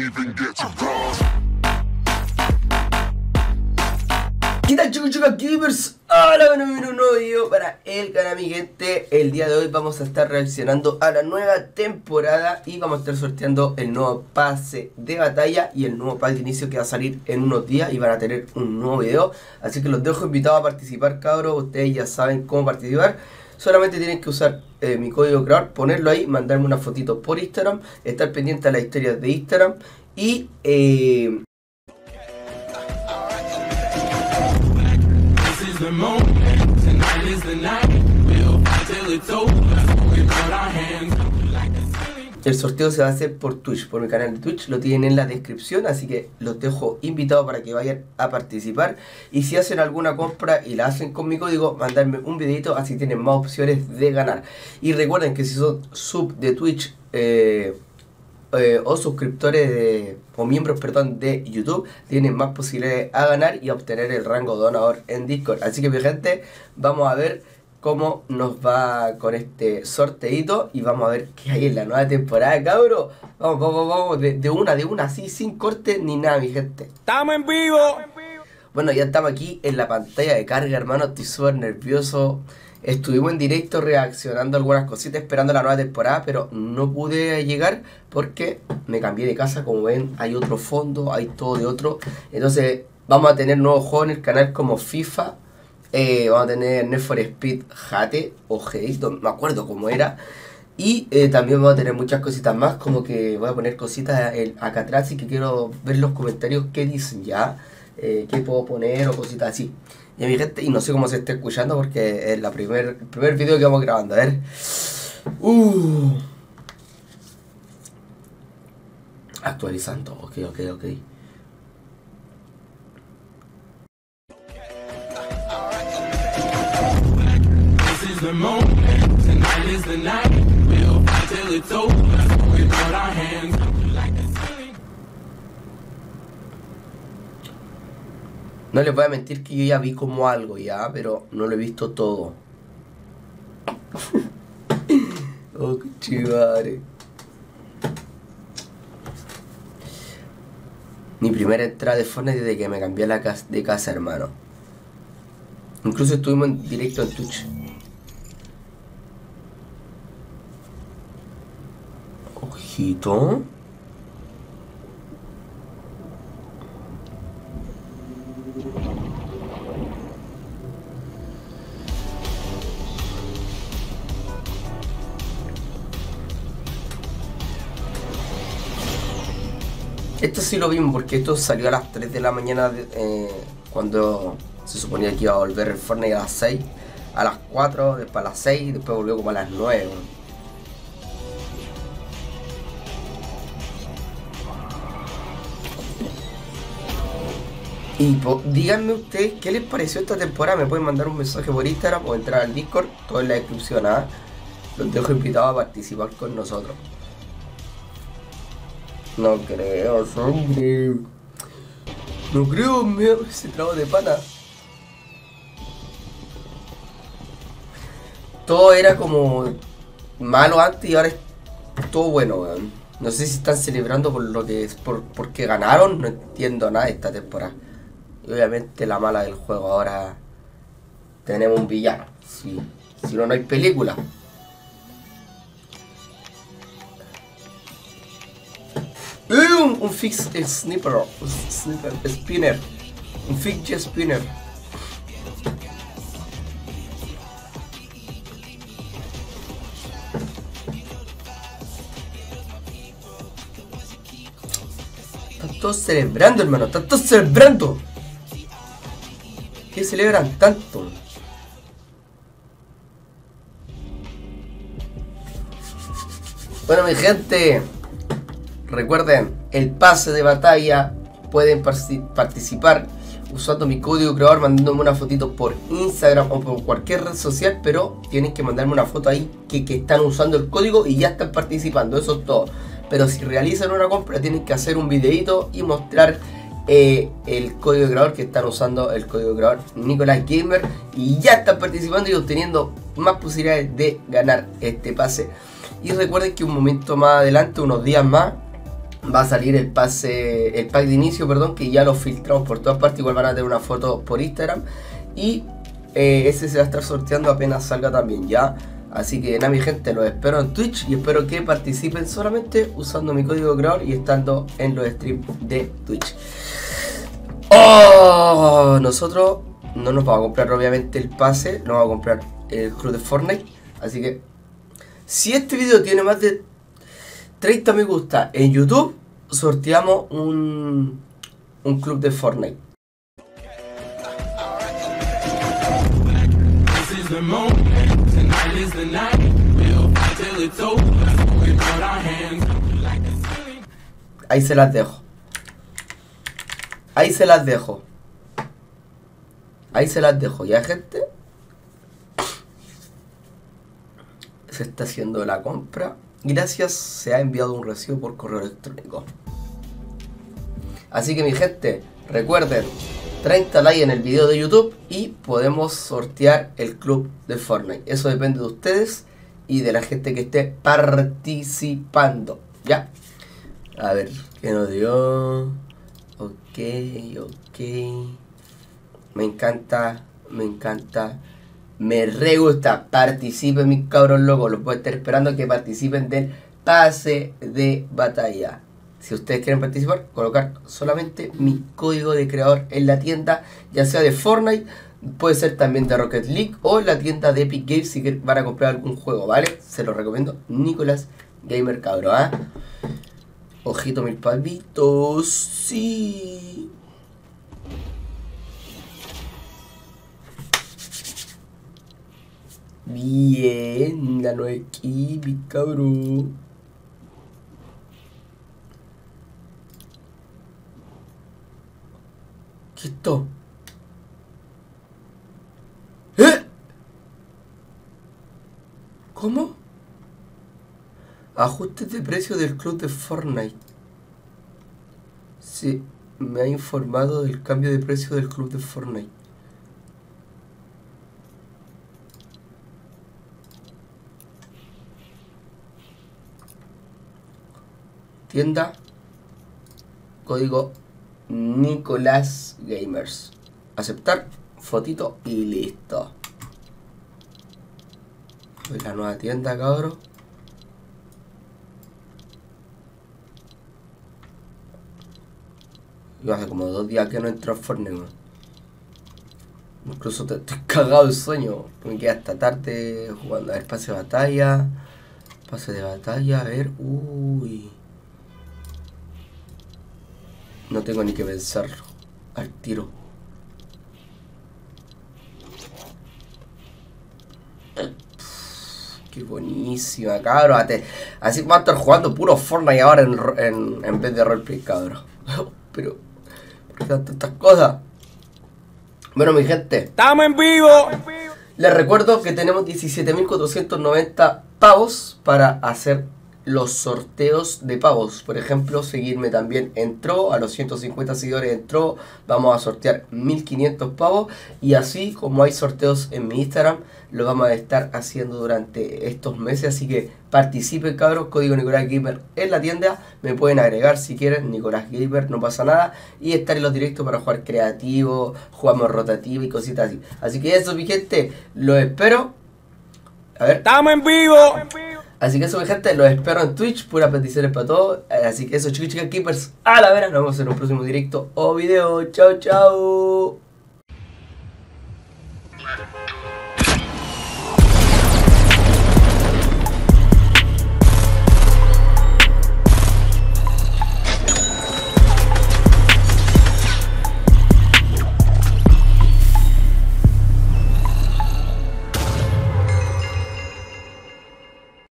¿Qué tal, chicos, chicas, gamers? Hola, bienvenidos a un nuevo video para el canal, mi gente. El día de hoy vamos a estar reaccionando a la nueva temporada y vamos a estar sorteando el nuevo pase de batalla y el nuevo pack de inicio que va a salir en unos días y van a tener un nuevo video. Así que los dejo invitados a participar, cabros. Ustedes ya saben cómo participar. Solamente tienen que usar mi código creador, ponerlo ahí, mandarme una fotito por Instagram, estar pendiente a las historias de Instagram y el sorteo se va a hacer por Twitch, por mi canal de Twitch, lo tienen en la descripción, así que los dejo invitados para que vayan a participar. Y si hacen alguna compra y la hacen con mi código, mandarme un videito, así tienen más opciones de ganar. Y recuerden que si son sub de Twitch o suscriptores o miembros, perdón, de YouTube, tienen más posibilidades a ganar y a obtener el rango donador en Discord. Así que, mi gente, vamos a ver cómo nos va con este sorteito y vamos a ver qué hay en la nueva temporada, cabros. Vamos, de una, así, sin corte ni nada, mi gente. ¡Estamos en vivo! Bueno, ya estamos aquí en la pantalla de carga, hermano. Estoy súper nervioso. Estuvimos en directo reaccionando a algunas cositas, esperando la nueva temporada, pero no pude llegar porque me cambié de casa. Como ven, hay otro fondo, hay todo de otro. Entonces, vamos a tener nuevos juegos en el canal como FIFA. Vamos a tener Need for Speed Hate o Hate, no me acuerdo cómo era. Y también vamos a tener muchas cositas más, como que voy a poner cositas acá atrás y que quiero ver los comentarios que dicen ya. Qué puedo poner o cositas así. Y mi gente, y no sé cómo se está escuchando porque es el primer video que vamos grabando. A ver. Actualizando, ok. No les voy a mentir que yo ya vi como algo ya, pero no lo he visto todo. Oh, qué chivare. Mi primera entrada de Fortnite desde que me cambié de casa, hermano. Incluso estuvimos en directo en Twitch. Ojito. Esto sí lo vimos porque esto salió a las 3 de la mañana cuando se suponía que iba a volver el Fortnite a las 6, a las 4, después a las 6 y después volvió como a las 9. Y díganme ustedes qué les pareció esta temporada. Me pueden mandar un mensaje por Instagram o entrar al Discord, todo en la descripción. Los dejo invitados a participar con nosotros. No creo, hombre. No creo, ese trago de pana. Todo era como malo antes y ahora es todo bueno, weón. No sé si están celebrando por lo que es porque ganaron, no entiendo nada de esta temporada. Y obviamente la mala del juego, ahora tenemos un villano. Si no, no hay película. Un fix sniper, spinner. Un fix spinner. Están todos celebrando, hermano. Están todos celebrando. ¿Qué celebran tanto? Bueno, mi gente, recuerden, el pase de batalla, pueden participar usando mi código creador, mandándome una fotito por Instagram o por cualquier red social, pero tienen que mandarme una foto ahí que están usando el código y ya están participando, eso es todo. Pero si realizan una compra tienen que hacer un videito y mostrar el código creador, que están usando el código creador Nicolás Gamer, y ya están participando y obteniendo más posibilidades de ganar este pase. Y recuerden que un momento más adelante, unos días más, va a salir el pase, el pack de inicio, perdón, que ya lo filtramos por todas partes. Igual van a tener una foto por Instagram. Y ese se va a estar sorteando apenas salga también, ya. Así que nada, mi gente, los espero en Twitch y espero que participen solamente usando mi código creador y estando en los streams de Twitch. Oh, nosotros no nos vamos a comprar obviamente el pase, nos vamos a comprar el club de Fortnite. Así que si este video tiene más de 30 me gusta en YouTube, sorteamos un club de Fortnite. Ahí se las dejo. Ahí se las dejo. Ahí se las dejo, ya, gente. Se está haciendo la compra. Gracias, se ha enviado un recibo por correo electrónico. Así que mi gente, recuerden, 30 likes en el video de YouTube y podemos sortear el club de Fortnite. Eso depende de ustedes y de la gente que esté participando. ¿Ya? A ver, ¿qué nos dio? Ok. Me encanta. Me re gusta. Participen, mis cabros locos. Los voy a estar esperando que participen del pase de batalla. Si ustedes quieren participar, colocar solamente mi código de creador en la tienda, ya sea de Fortnite, puede ser también de Rocket League o en la tienda de Epic Games si van a comprar algún juego, ¿vale? Se lo recomiendo, Nicolás Gamer, cabro, ¿ah? Ojito, mis palmitos, sí. Bien, la 9 equipo, cabrón. ¿Qué es esto? ¿Eh? ¿Cómo? Ajustes de precio del club de Fortnite. Sí, me ha informado del cambio de precio del club de Fortnite. Tienda, código Nicolás Gamers. Aceptar, fotito y listo. La nueva tienda, cabrón. Yo hace como 2 días que no entro a Fortnite, man. Incluso estoy cagado de sueño. Me quedé hasta tarde jugando. A ver, pase de batalla. Pase de batalla, a ver. Uy. No tengo ni que pensarlo. Al tiro. Qué buenísima, cabrón. Así vamos a estar jugando puro Fortnite ahora en vez de roleplay, cabrón. Pero, ¿por qué tantas cosas? Bueno, mi gente, ¡estamos en vivo! Les recuerdo que tenemos 17.490 pavos para hacer los sorteos de pavos. Por ejemplo, seguirme también en Tro, a los 150 seguidores en Tro vamos a sortear 1.500 pavos. Y así como hay sorteos en mi Instagram, lo vamos a estar haciendo durante estos meses. Así que participen, cabros, código Nicolás Gamer en la tienda. Me pueden agregar si quieren, Nicolás Gamer, no pasa nada. Y estar en los directos para jugar creativo, jugamos rotativo y cositas así. Así que eso, mi gente, los espero. A ver, ¡estamos en vivo! así que eso, mi gente, los espero en Twitch, puras peticiones para todos. Así que eso, chicos y chicas keepers, a la vera, nos vemos en un próximo directo o video. Chao, chao.